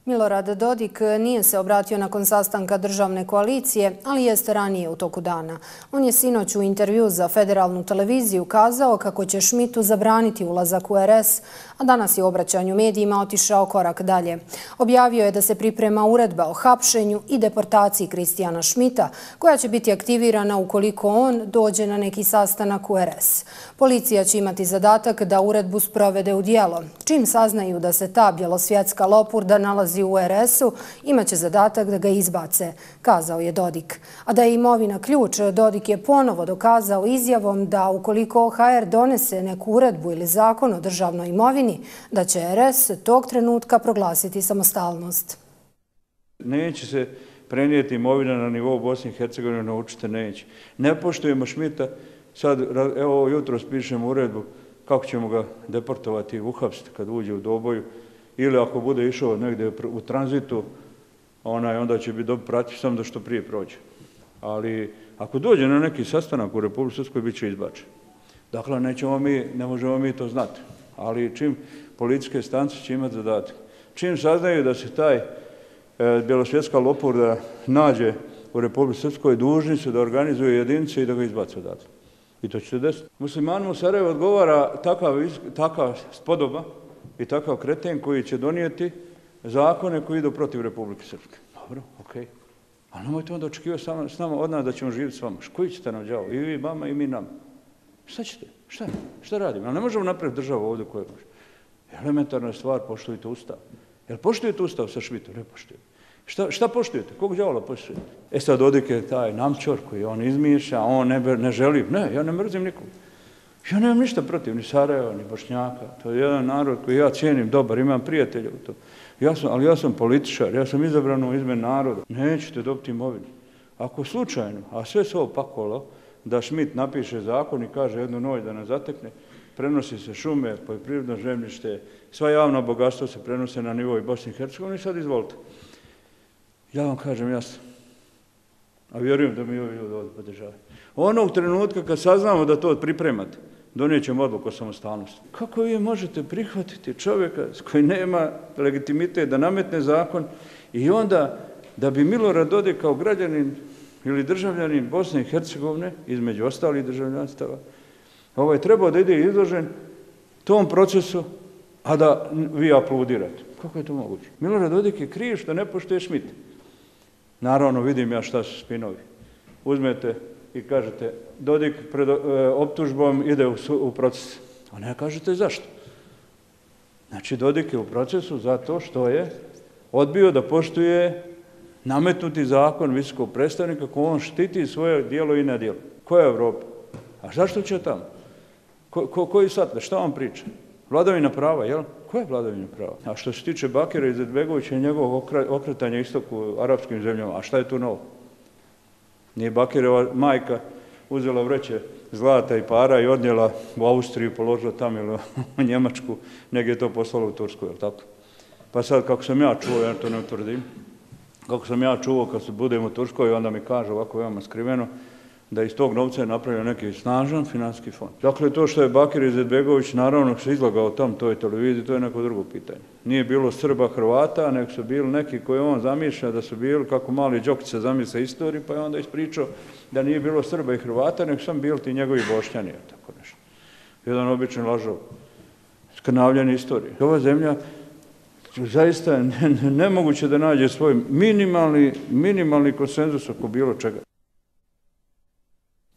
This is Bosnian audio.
Milorad Dodik nije se obratio nakon sastanka državne koalicije, ali jeste ranije u toku dana. On je sinoć u intervju za federalnu televiziju kazao kako će Schmidtu zabraniti ulazak u RS, a danas je u obraćanju medijima otišao korak dalje. Objavio je da se priprema uredba o hapšenju i deportaciji Kristijana Schmidta, koja će biti aktivirana ukoliko on dođe na neki sastanak u RS. Policija će imati zadatak da uredbu sprovede u djelo. Čim saznaju da se ta bjelosvjetska lopurda nalazi u RS-u, imaće zadatak da ga izbace, kazao je Dodik. A da je imovina ključ, Dodik je ponovo dokazao izjavom da ukoliko OHR donese neku uredbu ili zakon o državnoj imovini, da će RS tog trenutka proglasiti samostalnost. Neće se prenijeti imovina na nivou Bosne i Hercegovine, naučite neće. Ne poštujemo Schmidta, sad evo jutros pišemo uredbu kako ćemo ga deportovati i uhapsiti kad uđe u Doboju. Ili ako bude išao negdje u tranzitu, onda će biti dobro pratiti samo da što prije prođe. Ali ako dođe na neki sastanak u Republici Srpskoj, bit će izbačen. Dakle, ne možemo mi to znati. Ali čim policijske stanice će imati zadatak, čim saznaju da se taj bjelosvjetska lopurda nađe u Republici Srpskoj, dužni su da organizuju jedinice i da ga izbace odatle. I to će se desiti. Muslimanima u Sarajevu odgovara takav spodoba i takav kreten koji će donijeti zakone koji idu protiv Republike Srpske. Dobro, okej. Ali nemojte onda očekivati s nama od nas da ćemo živjeti s vama. Koji ćete nam đavo? I vi vama i mi nama. Šta ćete? Šta radimo? Ali ne možemo napraviti državu ovdje koja može. Elementarna stvar, poštujete Ustav. Jel poštujete Ustav sa Schmidtom? Ne poštujete. Šta poštujete? Kog đavola poštujete? Sad Dodik je taj namčor koji on izmišlja, on ne želi. Ne, ja ne mrzim nikog. Ja nemam ništa protiv ni Sarajeva, ni Bošnjaka. To je jedan narod koji ja cijenim dobar, imam prijatelja u to. Ali ja sam političar, ja sam izabran u ime naroda. Nećete dobiti imovinu. Ako slučajno, a sve se ovo pakolo, da Schmidt napiše zakon i kaže jednu noć da nas zatekne, prenosi se šume, poljoprivredno zemljište, sva javna bogatstva se prenose na nivou Bosne i Hercegovine i sad izvolite. Ja vam kažem jasno, a vjerujem da mi ovi ljudi ovdje podržavaju. Onog trenutka kad saznamo da to pripremate, donijet ćemo odluku o samostalnosti. Kako vi možete prihvatiti čovjeka koji nema legitimitet da nametne zakon i onda da bi Milorad Dodik kao građanin ili državljanin Bosne i Hercegovine, između ostalih državljanstava, trebao da ide izložen tom procesu, a da vi aplaudirate. Kako je to moguće? Milorad Dodik je kriv što ne poštuje Schmidt. Naravno, vidim ja šta su spinovi. Uzmete i kažete, Dodik pred optužbom ide u proces. A ne kažete zašto. Znači, Dodik je u procesu zato što je odbio da poštuje nametnuti zakon visokog predstavnika ko on štiti svoje djelo i nedjelo. Koja je Evropa? A zašto će tamo? Koji sad? Šta vam priča? Vladavina prava, jel? Koja je vladavina prava? A što se tiče Bakira Izetbegovića i njegovog okretanja istoku arapskim zemljama, a šta je tu novo? Nije Bakirova majka uzela vreće zlata i para i odnijela u Austriju, položila tamo ili u Njemačku, nego je to poslala u Tursku, jel tako? Pa sad, kako sam ja čuo, ja to ne utvrdim, kako sam ja čuo kad budem u Turskoj, onda mi kaže ovako veoma skriveno, da iz tog novca je napravio neki snažan financijski fond. Dakle, to što je Bakir Izetbegović naravno se izlagao tam toj televiziji, to je neko drugo pitanje. Nije bilo Srba, Hrvata, nego su bili neki koji on zamišlja da su bili, kako mali Đokić zamišlja istoriju, pa je onda ispričao da nije bilo Srba i Hrvata, nego sam bili ti njegovi Bošnjani, tako nešto. Jedan običan lažov. Skrnavljanje istorije. Ova zemlja zaista nemoguće da nađe svoj minimalni konsenzus oko bilo čega.